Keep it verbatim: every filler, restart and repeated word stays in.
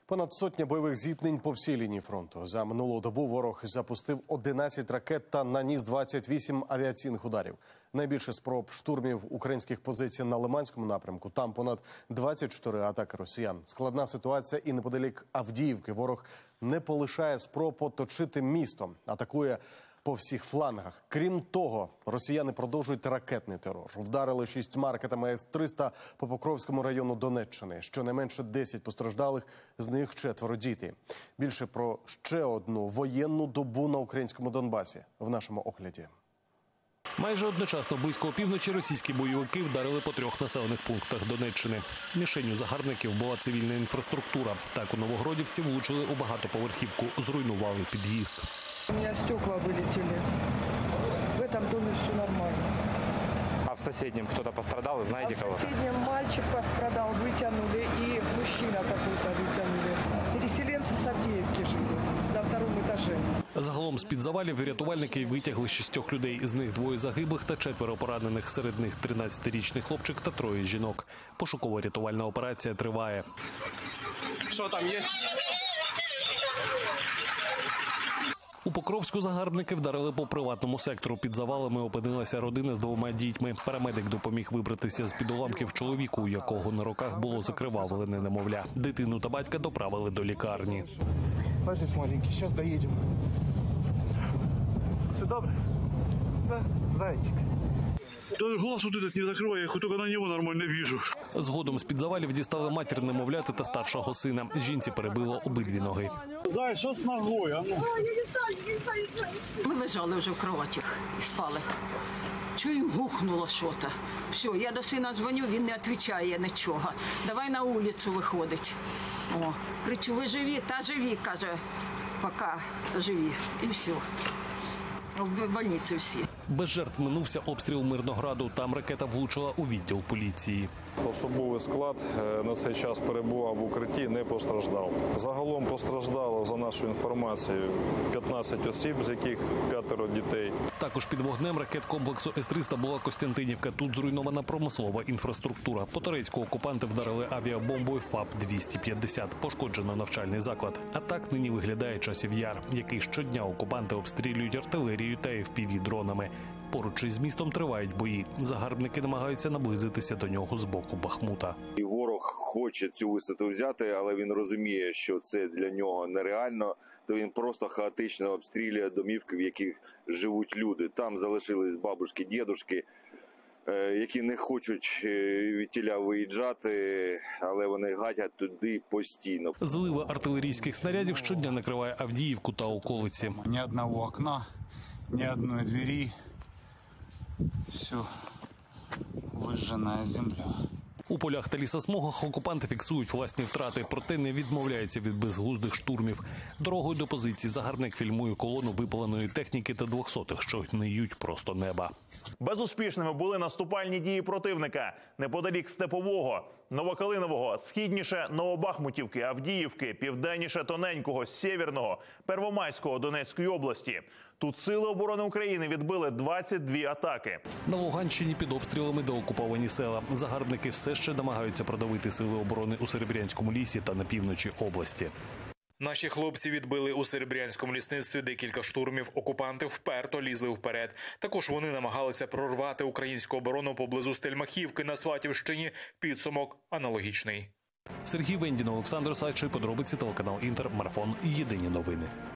Понад сотня бойових зіткнень по всій лінії фронту. За минулу добу ворог запустив одинадцять ракет та наніс двадцять вісім авіаційних ударів. Найбільше спроб штурмів українських позицій на Лиманському напрямку. Там понад двадцять чотири атаки росіян. Складна ситуація і неподалік Авдіївки. Ворог не полишає спроб оточити місто. Атакує по всіх флангах. Крім того, росіяни продовжують ракетний терор. Вдарили шістьма ракетами С триста по Покровському району Донеччини. Щонайменше десять постраждалих, з них четверо діти. Більше про ще одну воєнну добу на українському Донбасі в нашому огляді. Майже одночасно близько опівночі російські бойовики вдарили по трьох населених пунктах Донеччини. Мішенню загарбників була цивільна інфраструктура. Так у Новогродівці влучили у багатоповерхівку, зруйнували під'їзд. У меня стекла вылетели. В этом доме все нормально. А в соседнем кто-то пострадал, знаете а кого? в соседнем мальчик пострадал, вытянули, и мужчина какой-то вытянули. Переселенцы с Авдеевки живут на втором этаже. Загалом з-під завалів рятувальники витягли шістьох людей. З них двоє загиблих та четверо поранених. Серед них тринадцятирічний хлопчик та троє жінок. Пошуково-рятувальна операція триває. Що там є? У Покровську загарбники вдарили по приватному сектору. Під завалами опинилася родина з двома дітьми. Парамедик допоміг вибратися з-під уламків чоловіку, у якого на руках було закривавлене немовля. Дитину та батька доправили до лікарні. Лазить маленький, зараз доїдемо. Все добре? Да, зайчик. Да глаз вот этот не закрывай, я хоть только на него нормально вижу. Згодом з-під завалів дістали матір немовляти та старшого сина. Жінці перебило обидві ноги. Зай, що з ногою? А ну. Ми лежали вже в кроватях і спали. Чуємо, гухнуло щось. Все, я до сина дзвоню, він не відповідає нічого. Давай на вулицю виходить. О, кричу, ви живі? Та живі, каже, поки живі. І все. В больниці всі. Без жертв минувся обстріл Мирнограду. Там ракета влучила у відділ поліції. Особовий склад на цей час перебував в укритті, не постраждав. Загалом постраждало, за нашою інформацією, п'ятнадцять осіб, з яких п'ятеро дітей. Також під вогнем ракет комплексу С триста була Костянтинівка. Тут зруйнована промислова інфраструктура. По Торецьку окупанти вдарили авіабомбою ФАП двісті п'ятдесят. Пошкоджено навчальний заклад. А так нині виглядає Часів Яр, який щодня окупанти обстрілюють артилерією та еф пі ві-дронами. Поруч із містом тривають бої. Загарбники намагаються наблизитися до нього з боку Бахмута. І ворог хоче цю висоту взяти, але він розуміє, що це для нього нереально, то він просто хаотично обстрілює домівки, в яких живуть люди. Там залишились бабушки, дідушки, які не хочуть від тіля виїжджати, але вони гадять туди постійно. Злива артилерійських снарядів щодня накриває Авдіївку та околиці. Ні одного окна, ні одної двері. Все, вижжена земля. У полях та лісосмугах окупанти фіксують власні втрати, проте не відмовляються від безглуздих штурмів. Дорогою до позицій загарбник фільмує колону випаленої техніки та двохсотих, що гниють просто неба. Безуспішними були наступальні дії противника неподалік Степового, Новокалинового, східніше Новобахмутівки, Авдіївки, південніше Тоненького, Сєвєрного, Первомайського Донецької області. Тут Сили оборони України відбили двадцять дві атаки. На Луганщині під обстрілами деокуповані села. Загарбники все ще намагаються продавити Сили оборони у Серебрянському лісі та на півночі області. Наші хлопці відбили у Серебрянському лісництві декілька штурмів. Окупанти вперто лізли вперед. Також вони намагалися прорвати українську оборону поблизу Стельмахівки на Сватівщині. Підсумок аналогічний. Сергій Вендін, Олександр Сайчий, подробиці, телеканал Інтер, Марафон, Єдині новини.